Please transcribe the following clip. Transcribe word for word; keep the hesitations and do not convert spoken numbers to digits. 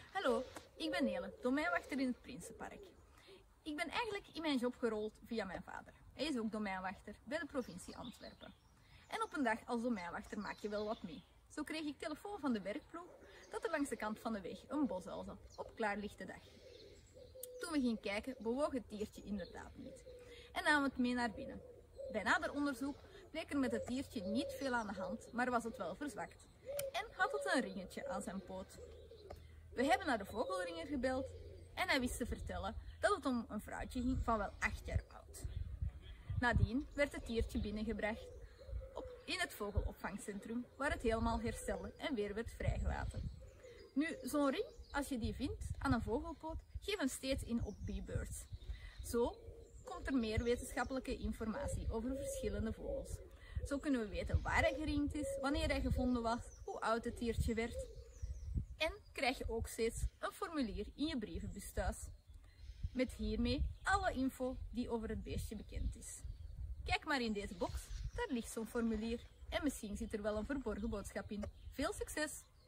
Hallo, ik ben Nele, domeinwachter in het Prinsenpark. Ik ben eigenlijk in mijn job gerold via mijn vader. Hij is ook domeinwachter bij de provincie Antwerpen. En op een dag als domeinwachter maak je wel wat mee. Zo kreeg ik telefoon van de werkploeg dat er langs de kant van de weg een boshuil zat op klaarlichte dag. Toen we gingen kijken, bewoog het diertje inderdaad niet. En namen we het mee naar binnen. Bij nader onderzoek bleek er met het diertje niet veel aan de hand, maar was het wel verzwakt. En had het een ringetje aan zijn poot. We hebben naar de vogelringer gebeld en hij wist te vertellen dat het om een vrouwtje ging van wel acht jaar oud. Nadien werd het diertje binnengebracht op, in het vogelopvangcentrum, waar het helemaal herstelde en weer werd vrijgelaten. Nu, zo'n ring, als je die vindt aan een vogelpoot, geef hem steeds in op B-Birds. Zo komt er meer wetenschappelijke informatie over verschillende vogels. Zo kunnen we weten waar hij geringd is, wanneer hij gevonden was, hoe oud het diertje werd. En krijg je ook steeds een formulier in je brievenbus thuis. Met hiermee alle info die over het beestje bekend is. Kijk maar in deze box, daar ligt zo'n formulier. En misschien zit er wel een verborgen boodschap in. Veel succes!